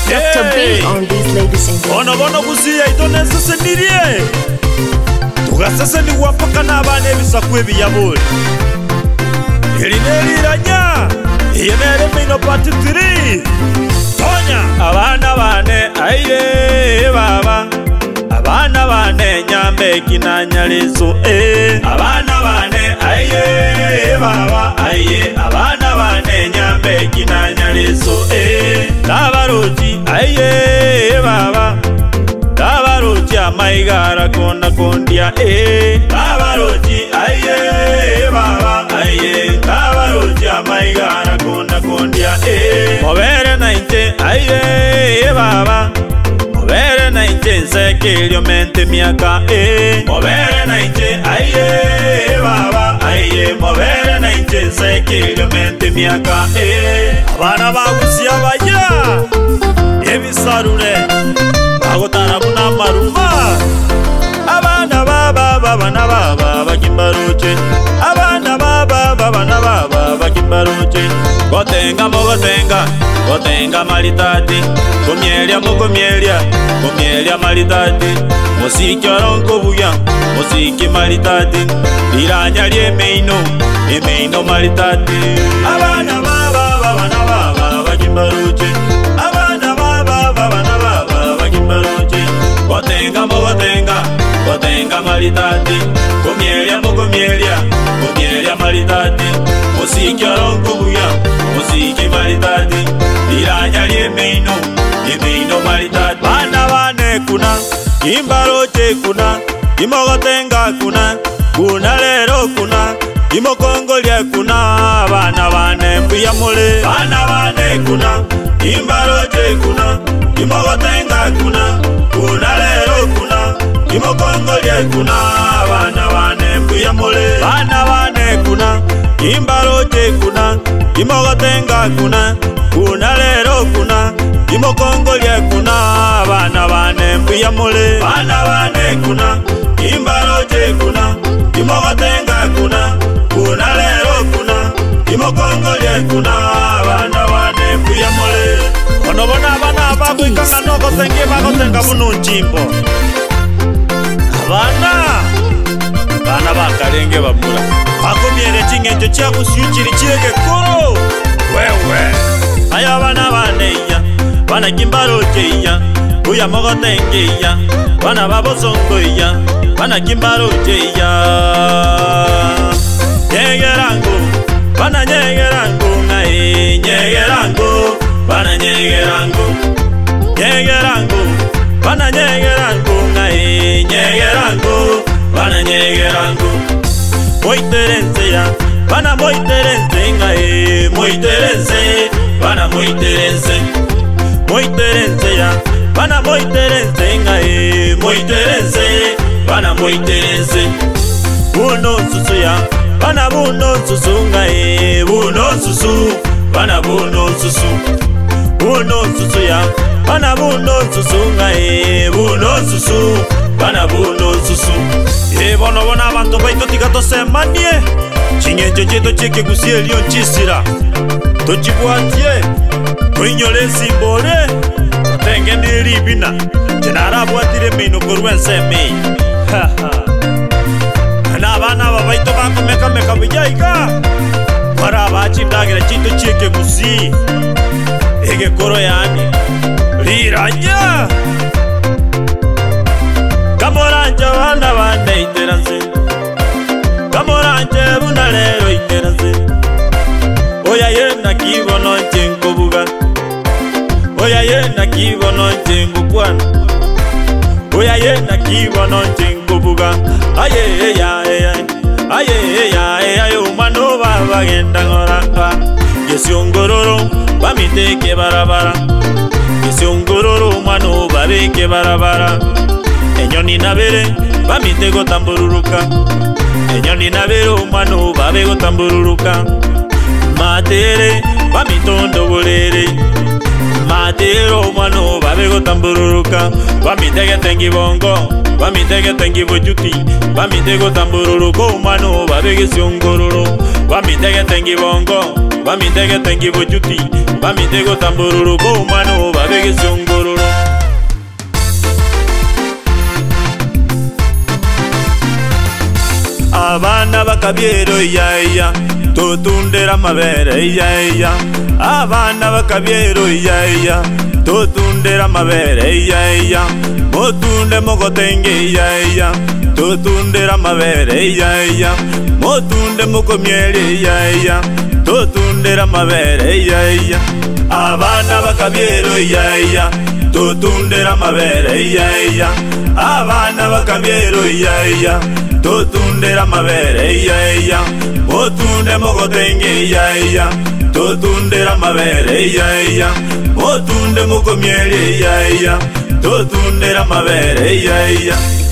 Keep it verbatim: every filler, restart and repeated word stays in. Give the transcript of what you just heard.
Doctor B on these ladies and gentlemen. Ono bono Gusii itone sese nirie. Tuga sese ni wapaka na abana ebisaku ebiyabule. Eline Riranya. Yemere Emeino part three. Tonya abana bane aye baba. Abana bane nyambe kinanyalizo eh. Abana bane aye baba aye. Abana bane nyambe kinanyalizo eh. Tabaruji aye baba. Tabaruji amaigara kona kondia eh. Tabaruji aye baba aye. Tabaruji amaigara kona kondia eh. Movere nainte aye baba. Movere nainte nsekilio mente miaka eh. Movere nainte aye baba aye. Movere nainte nsekilio mente miaka eh. Abana ba Gusii abaya ebisarure agotara buna maruma. Abana baba baba na baba bakimbaruche. Abana baba baba na baba bakimbaruche. Gotenga mogotenga gotenga malitati. Komielia mogomielia komielia malitati. Musiki oronko buya musiki malitati. Riranya li Emeino Emeino malitati. Abana baba baba na baba bakimbaruche. Abana baba baba na baba bakimbaruche. Gotenga mogotenga gotenga malitati. Komielia mogomielia komielia malitati. Musiki oronko buya musiki malitati. Riranya li Emeino Emeino malitati. Bana bane kuna imbaroche kuna imogotenga kuna kuna lero kuna imokongolia kuna. Bana bane mbuya mole. Bana bane kuna imbaroche kuna imogotenga kuna kuna lero kuna imokongolia kuna. Bana bane mbuya mole. Bana bane kuna imbaroche kuna imogotenga kuna kuna lero kuna imokongolia kuna. Bana bane mbuya mole. Bana bane kuna imbaroche kuna imogotenga kuna kuna lero kuna imokongolia kuna. Bana bane mbuya mole. Ono bona abana bakwikanga noko tenge bagotenga buno njimbo. Abana bana bakarenge bamura bakomiere chingenjo cha Gusii chiri chirege koro wewe. Aya bana baneya bana kimbarocheya uya mogotengeya bana babosongoya bana kimbarocheya. Nyegerango bana nyegerango ngai nyegerango bana nyegerango. Nyegerango bana nyegerango ngai nyegerango bana nyegerango. Moiterense ya bana moiterense ngai moiterense bana moiterense. Moiterense ya bana moiterense ngai moiterense bana moiterense. Buno susu ya bana buno susu ngai buno susu bana buno susu. Buno susu ya bana buno susu ngai buno susu bana buno susu. E bono bona abantu baito tigato semanie. Chingenje jeto cheke Gusii elio nchisira. Tochibwatie Kuinyole simbole tenge niribina. Jenara bwatire Emeino korwense mei. Na bana babaito bakomeka meka bijaiga. Para bachindagira chito cheke Gusii. Ege koro yani Riranya. Kamoranja bana bane iteranse. Kamoranje buna lero iteranse. Oya yena kibono njengo buga. Oya yena kibono njengo kwana. Oya yena kibono njengo buga. Aye ya ya aye ya ya yo mano baba genda ngoranga. Yesiongororo bamiteke barabara. Yesiongororo mano babeke barabara. Enyoni nabere bamitego tambururuka. Enyoni nabere mano babego tambururuka. Matere bamitondo bolere. Matero mano babego tambururuka. Bamitege tengi bongo bamitege tengi bojuti. Bamitego tambururuko mano babege siongororo. Bamitege tengi bongo bamitege tengi bojuti. Bamitego tambururuko mano babege siongororo. bakabyero iya iya totundera mabere iya iya abana bakabyero iya iya totundera mabere iya iya motunde mogotenge iya iya totundera mabere iya iya motunde mukomyele iya iya totundera mabere iya iya abana bakabyero iya iya totundera mabere iya iya abana bakabyero iya iya totundera mabere iya iya motunde mogotenge iya iya totundera mabere iya iya motunde mukomyele iya iya totundera mabere iya iya